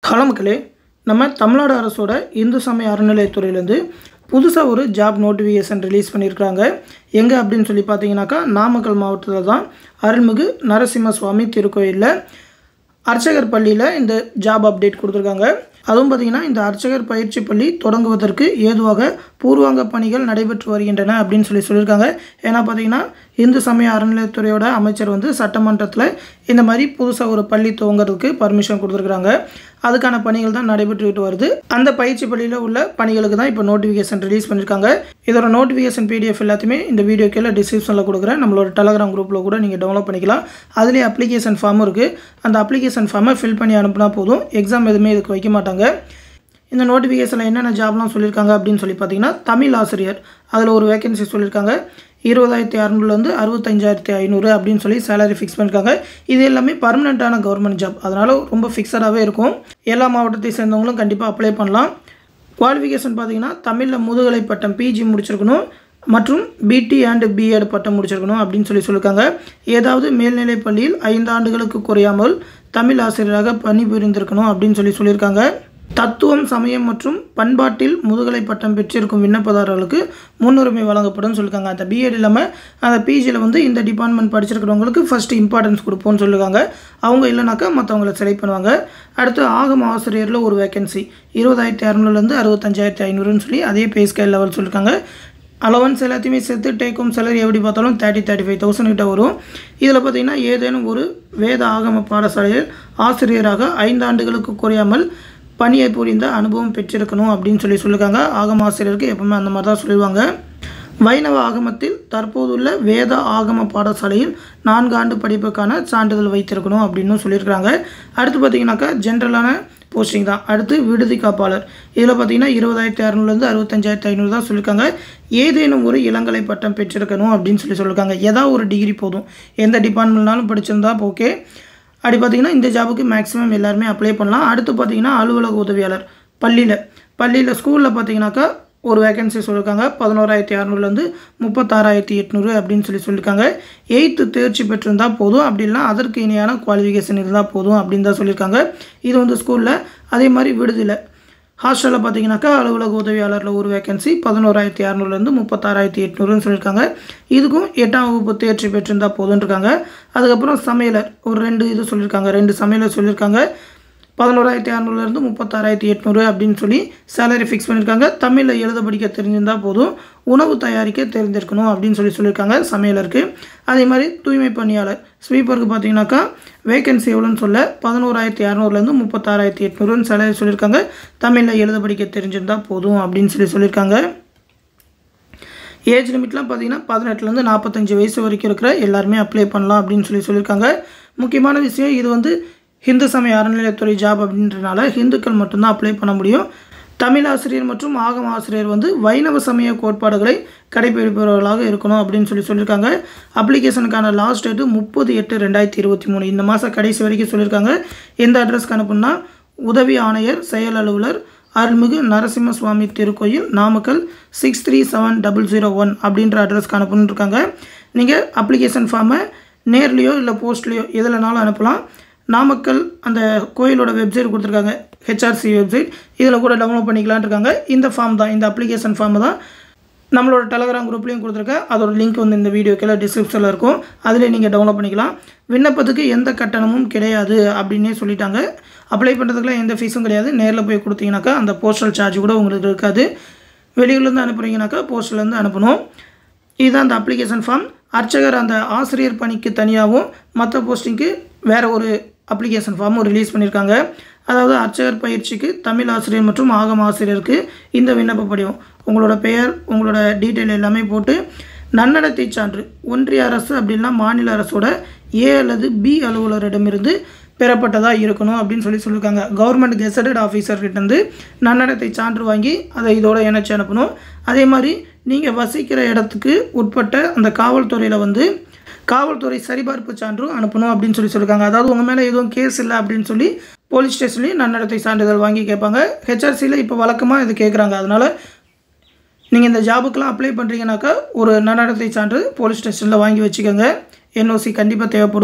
Hello மக்களே, நம்ம தமிழ்நாடு அரசோட இந்து சமய அறநிலையத்துறையிலேருந்து புதுசாக ஒரு ஜாப் நோட்டிஃபிகேஷன் ரிலீஸ் பண்ணியிருக்காங்க. எங்கே அப்படின்னு சொல்லி பார்த்தீங்கன்னாக்கா, நாமக்கல் மாவட்டத்தில் தான் அருள்மிகு நரசிம்ம சுவாமி திருக்கோயிலில் அர்ச்சகர் பள்ளியில் இந்த ஜாப் அப்டேட் கொடுத்துருக்காங்க. அதுவும் பார்த்திங்கன்னா, இந்த அர்ச்சகர் பயிற்சி பள்ளி தொடங்குவதற்கு ஏதுவாக பூர்வாங்க பணிகள் நடைபெற்று வருகின்றன அப்படின்னு சொல்லியிருக்காங்க. ஏன்னா பார்த்திங்கன்னா, இந்து சமய அறநிலையத்துறையோட அமைச்சர் சட்டமன்றத்தில் இந்த மாதிரி புதுசாக ஒரு பள்ளி துவங்கிறதுக்கு பர்மிஷன் கொடுத்துருக்குறாங்க. அதுக்கான பணிகள் தான் நடைபெற்றுக்கிட்டு வருது. அந்த பயிற்சி பள்ளியில் உள்ள பணிகளுக்கு தான் இப்போ நோட்டிஃபிகேஷன் ரிலீஸ் பண்ணியிருக்காங்க. இதோட நோட்டிஃபிகேஷன் PDF எல்லாத்தையுமே இந்த வீடியோ கீழே டிஸ்கிரிப்ஷனில் கொடுக்குறேன். நம்மளோட டெலகிராம் குரூப்பில் கூட நீங்கள் டவுன்லோட் பண்ணிக்கலாம். அதுலேயே அப்ளிகேஷன் ஃபார்மும் இருக்குது. அந்த அப்ளிகேஷன் ஃபார்மை ஃபில் பண்ணி அனுப்புனா போதும். எக்ஸாம் எதுவுமே இதுக்கு வைக்க மாட்டாங்க. இந்த நோட்டிஃபிகேஷனில் என்னென்ன ஜாப்லாம் சொல்லியிருக்காங்க அப்படின்னு சொல்லி பார்த்தீங்கன்னா, தமிழ் ஆசிரியர் அதில் ஒரு வேகன்சி சொல்லியிருக்காங்க. 20,600 65,500 அப்படின்னு சொல்லி சேலரி ஃபிக்ஸ் பண்ணியிருக்காங்க. இது எல்லாமே பர்மனெண்ட்டான கவர்மெண்ட் ஜாப், அதனால் ரொம்ப ஃபிக்ஸடாகவே இருக்கும். எல்லா மாவட்டத்தை சேர்ந்தவங்களும் கண்டிப்பாக அப்ளை பண்ணலாம். குவாலிஃபிகேஷன் பார்த்தீங்கன்னா, தமிழில் முதுகலை பட்டம் PG முடிச்சிருக்கணும் மற்றும் BT and B.Ed பட்டம் முடிச்சிருக்கணும் அப்படின்னு சொல்லியிருக்காங்க. ஏதாவது மேல்நிலை பள்ளியில் 5 ஆண்டுகளுக்கு குறையாமல் தமிழ் ஆசிரியராக பணிபுரிந்திருக்கணும் அப்படின்னு சொல்லியிருக்காங்க. தத்துவம், சமயம் மற்றும் பண்பாட்டில் முதுகலை பட்டம் பெற்றிருக்கும் விண்ணப்பதாரர்களுக்கு முன்னுரிமை வழங்கப்படும் சொல்லியிருக்காங்க. அந்த B.Ed இல்லாமல் அந்த PGயில் இந்த டிபார்ட்மெண்ட் படிச்சிருக்கிறவங்களுக்கு ஃபஸ்ட்டு இம்பார்ட்டன்ஸ் கொடுப்போம்னு சொல்லியிருக்காங்க. அவங்க இல்லைனாக்கா மற்றவங்களை செலக்ட் பண்ணுவாங்க. அடுத்து ஆகம ஆசிரியரில் ஒரு வேகன்சி 20,600 65,500 சொல்லி அதே பே ஸ்கேல் லெவல் சொல்லியிருக்காங்க. அலவன்ஸ் எல்லாத்தையுமே சேர்த்து டேக் ஹோம் சேலரி எப்படி பார்த்தாலும் 35,000 கிட்ட வரும். இதில் பார்த்திங்கன்னா, ஏதேனும் ஒரு வேத ஆகம பாடசாலையில் ஆசிரியராக 5 ஆண்டுகளுக்கு குறையாமல் பணியை புரிந்த அனுபவம் பெற்றிருக்கணும் அப்படின்னு சொல்லியிருக்காங்க. ஆகம ஆசிரியருக்கு எப்பவுமே அந்த மாதிரி தான் சொல்லுவாங்க. வைணவ ஆகமத்தில் தற்போதுள்ள வேத ஆகம பாடசாலையில் 4 ஆண்டு படிப்புக்கான சான்றிதழ் வைத்திருக்கணும் அப்படின்னு சொல்லியிருக்காங்க. அடுத்து பார்த்திங்கனாக்கா, ஜென்ரலான போஸ்டிங் தான். அடுத்து விடுதி காப்பாளர் இதில் பார்த்திங்கன்னா 20,600 65,500 தான் சொல்லியிருக்காங்க. ஏதேனும் ஒரு இளங்கலை பட்டம் பெற்றிருக்கணும் அப்படின்னு சொல்லியிருக்காங்க. ஏதாவது ஒரு டிகிரி போதும், எந்த டிபார்ட்மெண்ட்னாலும் படிச்சிருந்தா ஓகே. அப்படி பார்த்திங்கன்னா, இந்த ஜாபுக்கு மேக்ஸிமம் எல்லாருமே அப்ளை பண்ணலாம். அடுத்து பார்த்திங்கன்னா, அலுவலக உதவியாளர் பள்ளியில் ஸ்கூலில் பார்த்திங்கனாக்கா ஒரு வேகன்சி சொல்லியிருக்காங்க. 11,600 36,800 அப்படின்னு சொல்லியிருக்காங்க. 8th தேர்ச்சி பெற்றிருந்தால் போதும், அப்படின்னா அதற்கு இணையான குவாலிஃபிகேஷன் இருந்தால் போதும் அப்படின்னு தான் சொல்லியிருக்காங்க. இது ஸ்கூலில். அதே மாதிரி விடுதியில் ஹாஸ்டலில் பார்த்திங்கனாக்கா அலுவலக உதவியாளரில் ஒரு வேகன்சி 11,600 36,800 சொல்லியிருக்காங்க. இதுக்கும் 8ஆம் வகுப்பு தேர்ச்சி பெற்றிருந்தால் போதும்னு இருக்காங்க. அதுக்கப்புறம் சமையலர் ஒரு 2 சொல்லியிருக்காங்க. 2 சமையலர் சொல்லியிருக்காங்க. 11,600 36,800 அப்படின்னு சொல்லி சேலரி ஃபிக்ஸ் பண்ணியிருக்காங்க. தமிழில் எழுத படிக்க தெரிஞ்சிருந்தால் போதும், உணவு தயாரிக்க தெரிஞ்சிருக்கணும் அப்படின்னு சொல்லியிருக்காங்க சமையலருக்கு. அதே மாதிரி தூய்மை பணியாளர் ஸ்வீப்பருக்கு பார்த்தீங்கன்னாக்கா வேகன்சி எவ்வளோன்னு சொல்ல 11,600 36,800 சேலரி சொல்லியிருக்காங்க. தமிழில் எழுத படிக்க தெரிஞ்சிருந்தால் போதும் அப்படின்னு சொல்லியிருக்காங்க. ஏஜ் லிமிட்லாம் பார்த்தீங்கன்னா 18 45 வயசு வரைக்கும் இருக்கிற எல்லாருமே அப்ளை பண்ணலாம் அப்படின்னு சொல்லியிருக்காங்க. முக்கியமான விஷயம், இது இந்து சமய அறநிலையத்துறை ஜாப் அப்படின்றனால ஹிந்துக்கள் மட்டும்தான் அப்ளை பண்ண முடியும். தமிழ் ஆசிரியர் மற்றும் ஆகம ஆசிரியர் வைணவ சமய கோட்பாடுகளை கடைபிடிப்பவர்களாக இருக்கணும் அப்படின்னு சொல்லியிருக்காங்க. அப்ளிகேஷனுக்கான லாஸ்ட் டேட்டு 30/8/2023 இந்த மாதம் கடைசி வரைக்கும் சொல்லியிருக்காங்க. எந்த அட்ரஸ்க்கு அனுப்புனா, உதவி ஆணையர் செயல் அலுவலர் அருள்மிகு நரசிம்ம சுவாமி திருக்கோயில் நாமக்கல் 637001 அப்படின்ற அட்ரஸ்க்கு அனுப்பணுன்னு இருக்காங்க. நீங்கள் அப்ளிகேஷன் ஃபார்மை நேர்லேயோ இல்லை போஸ்ட்லேயோ எதுலனாலும் அனுப்பலாம். நாமக்கல் அந்த கோயிலோட வெப்சைட் கொடுத்துருக்காங்க, HRC வெப்சைட், இதில் கூட டவுன்லோட் பண்ணிக்கலான்னு இருக்காங்க. இந்த ஃபார்ம் தான், இந்த அப்ளிகேஷன் ஃபார்ம் தான் நம்மளோட டெலகிராம் குரூப்லேயும் கொடுத்துருக்கேன். அதோட லிங்க் இந்த வீடியோ கீழே டிஸ்கிரிப்ஷனில் இருக்கும். அதிலே நீங்கள் டவுன்லோட் பண்ணிக்கலாம். விண்ணப்பத்துக்கு எந்த கட்டணமும் கிடையாது அப்படின்னே சொல்லிட்டாங்க. அப்ளை பண்ணுறதுக்குலாம் எந்த ஃபீஸும் கிடையாது. நேரில் போய் கொடுத்தீங்கன்னாக்கா அந்த போஸ்டல் சார்ஜ் கூட உங்களுக்கு இருக்காது. வெளியூர்லேருந்து அனுப்புகிறீங்கனாக்கா போஸ்டர்லேருந்து அனுப்பணும். இதுதான் அந்த அப்ளிகேஷன் ஃபார்ம். அர்ச்சகர் அந்த ஆசிரியர் பணிக்கு தனியாகவும் மற்ற போஸ்டிங்க்கு வேறு ஒரு அப்ளிகேஷன் ஃபார்மும் ரிலீஸ் பண்ணியிருக்காங்க. அதாவது அர்ச்சகர் பயிற்சிக்கு தமிழ் ஆசிரியர் மற்றும் ஆகம ஆசிரியருக்கு இந்த விண்ணப்ப படிவம், உங்களோட பெயர், உங்களோட டீட்டெயில் எல்லாமே போட்டு நன்னடத்தை சான்று ஒன்றிய அரசு அப்படின்னா மாநில அரசோட A அல்லது B அலுவலரிடமிருந்து பெறப்பட்டதாக இருக்கணும் அப்படின்னு சொல்லியிருக்காங்க. கவர்மெண்ட் கெசட்டட் ஆஃபீஸர்கிட்டேருந்து நன்னடத்தை சான்று வாங்கி அதை இதோட இணைச்சி அனுப்பணும். அதே மாதிரி நீங்கள் வசிக்கிற இடத்துக்கு உட்பட்ட அந்த காவல்துறையில் காவல்துறை சரிபார்ப்பு சான்றும் அனுப்பணும் அப்படின்னு சொல்லியிருக்காங்க. அதாவது உங்கள் மேலே எதுவும் கேஸ் இல்லை அப்படின்னு சொல்லி போலீஸ் ஸ்டேஷன்லேயும் நன்னடத்தை சான்றிதழ் வாங்கி கேட்பாங்க. HRCயில் இப்போ வழக்கமாக இது கேட்குறாங்க. அதனால் நீங்கள் இந்த ஜாபுக்கெலாம் அப்ளை பண்ணுறீங்கனாக்கா ஒரு நன்னடத்தை சான்று போலீஸ் ஸ்டேஷனில் வாங்கி வச்சுக்கோங்க. NOC கண்டிப்பாக தேவைப்படும்.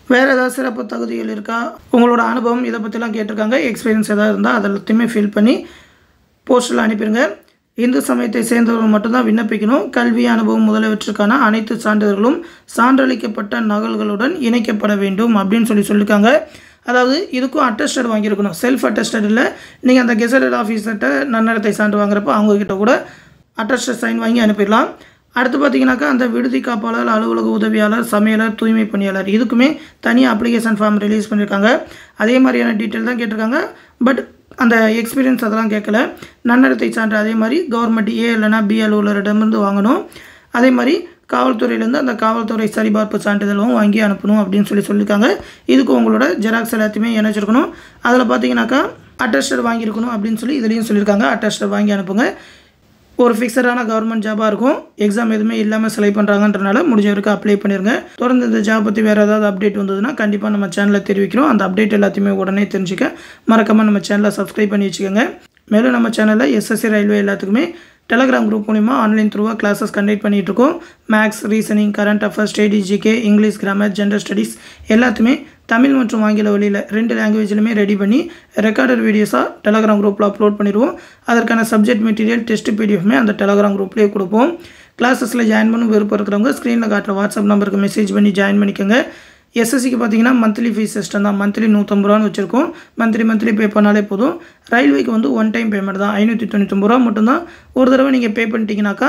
வேறு ஏதாவது சிறப்பு தகுதிகள் இருக்கா, உங்களோட அனுபவம் இதை பற்றிலாம் கேட்டிருக்காங்க. எக்ஸ்பீரியன்ஸ் எதாவது இருந்தால் அதை எல்லாத்தையுமே ஃபில் பண்ணி போஸ்ட்டில் அனுப்பிடுங்க. இந்து சமயத்தை சேர்ந்தவர்கள் மட்டும்தான் விண்ணப்பிக்கணும். கல்வி அனுபவம் முதலியவற்றுக்கான அனைத்து சான்றிதழ்களும் சான்றளிக்கப்பட்ட நகல்களுடன் இணைக்கப்பட வேண்டும் அப்படின்னு சொல்லியிருக்காங்க. அதாவது இதுக்கும் அட்டஸ்டட் வாங்கியிருக்கணும். செல்ஃப் அட்டஸ்டட் இல்லை, நீங்கள் அந்த கெசட்டட் ஆஃபீஸர்கிட்ட நன்னடத்தை சான்று வாங்குறப்போ அவங்கக்கிட்ட கூட அட்டஸ்டட் சைன் வாங்கி அனுப்பிடலாம். அடுத்து பார்த்தீங்கன்னாக்கா அந்த விடுதி காப்பாளர், அலுவலக உதவியாளர், சமையலர், தூய்மை பணியாளர் இதுக்குமே தனியாக அப்ளிகேஷன் ஃபார்ம் ரிலீஸ் பண்ணியிருக்காங்க. அதே மாதிரியான டீட்டெயில் தான் கேட்டிருக்காங்க. பட் அந்த எக்ஸ்பீரியன்ஸ் அதெல்லாம் கேட்கல. நன்னடத்தை சான்று அதே மாதிரி கவர்மெண்ட் ஏ இல்லைனா பி அலுவலரிடமிருந்து வாங்கணும். அதே மாதிரி காவல்துறையிலேருந்து அந்த காவல்துறை சரிபார்ப்பு சான்றிதழும் வாங்கி அனுப்பணும் அப்படின்னு சொல்லியிருக்காங்க. இதுக்கு உங்களோட ஜெராக்ஸ் எல்லாத்தையுமே இணைச்சிருக்கணும். அதில் பார்த்தீங்கன்னாக்கா அட்டஸ்டட் வாங்கியிருக்கணும் அப்படின்னு இதுலேயும் சொல்லியிருக்காங்க. அட்டஸ்டட் வாங்கி அனுப்புங்க. ஒரு ஃபிக்ஸடான கவர்மெண்ட் ஜாபாக இருக்கும். எக்ஸாம் எதுவுமே இல்லாமல் செலக்ட் பண்ணுறாங்கன்றனால முடிஞ்ச வரைக்கும் அப்ளை பண்ணிடுங்க. தொடர்ந்து இந்த ஜாப் பற்றி வேறு ஏதாவது அப்டேட் வந்ததுன்னா கண்டிப்பாக நம்ம சேனலில் தெரிவிக்கிறோம். அந்த அப்டேட் எல்லாத்தையுமே உடனே தெரிஞ்சுக்க மறக்காமல் நம்ம சேனலை சப்ஸ்கிரைப் பண்ணி வச்சுக்கோங்க. மேலும் நம்ம சேனலில் எஸ்எஸ்சி ரயில்வே எல்லாத்துக்குமே டெலகிராம் குரூப் மூலிமா ஆன்லைன் த்ரூவாக கிளாஸஸ் கண்டக்ட் பண்ணிகிட்ருக்கோம். Maths, reasoning, current affairs, study, GK, English, grammar, gender studies எல்லாத்துமே தமிழ் மற்றும் ஆங்கில வழியில் 2 லாங்குவேஜ்லையுமே ரெடி பண்ணி ரெக்கார்டட் வீடியோஸாக டெலகிராம் குரூப்பில் அப்லோட் பண்ணிடுவோம். அதற்கான சப்ஜெக்ட் மெட்டீரியல், டெஸ்ட் பிடிஎஃப்மே அந்த டெலகிராம் குரூப்லேயே கொடுப்போம். கிளாஸஸில் ஜாயின் பண்ண விருப்பம் இருக்கிறவங்க ஸ்க்ரீனில் காட்டுற வாட்ஸ்அப் நம்பருக்கு மெசேஜ் பண்ணி ஜாயின் பண்ணிக்கோங்க. எஸ்எஸ்சிக்கு பார்த்தீங்கன்னா மந்த்லி ஃபீஸ் சிஸ்டம் தான். மந்த்லி 150 ரூபான்னு வச்சுருக்கோம். மந்த்லி பே பண்ணாலே போதும். ரயில்வேக்கு வந்து ஒன் டைம் பேமெண்ட் தான் 599 ரூபா மட்டும்தான். ஒரு தடவை நீங்கள் பே பண்ணிட்டீங்கன்னாக்கா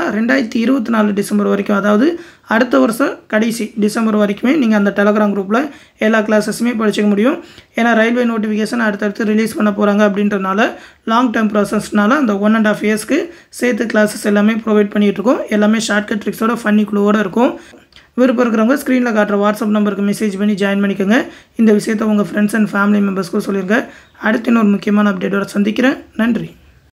2024 டிசம்பர் வரைக்கும், அதாவது அடுத்த வருஷம் கடைசி டிசம்பர் வரைக்குமே நீங்கள் அந்த டெலகிராம் குரூப்பில் எல்லா கிளாஸஸுமே படிச்சுக்க முடியும். ஏன்னா ரயில்வே நோட்டிஃபிகேஷன் அடுத்தடுத்து ரிலீஸ் பண்ண போகிறாங்க அப்படின்றனால லாங் டேர்ம் ப்ராசஸ்னால அந்த 1.5 இயர்ஸ்க்கு சேர்த்து கிளாஸஸ் எல்லாமே ப்ரொவைட் பண்ணிகிட்ருக்கோம். எல்லாமே ஷார்ட்கட் ட்ரிக்ஸோட ஃபன்னி குழுவோடு இருக்கும். விருப்பம் இருக்கிறவங்க ஸ்க்ரீனில் காட்டுற வாட்ஸ்அப் நம்பருக்கு மெசேஜ் பண்ணி ஜாயின் பண்ணிக்கோங்க. இந்த விஷயத்தை உங்கள் ஃப்ரெண்ட்ஸ் அண்ட் ஃபேமிலி மெம்பர்ஸ்க்கும் சொல்லியிருங்க. அடுத்து இன்னொரு முக்கியமான அப்டேட்டோட சந்திக்கிறேன். நன்றி.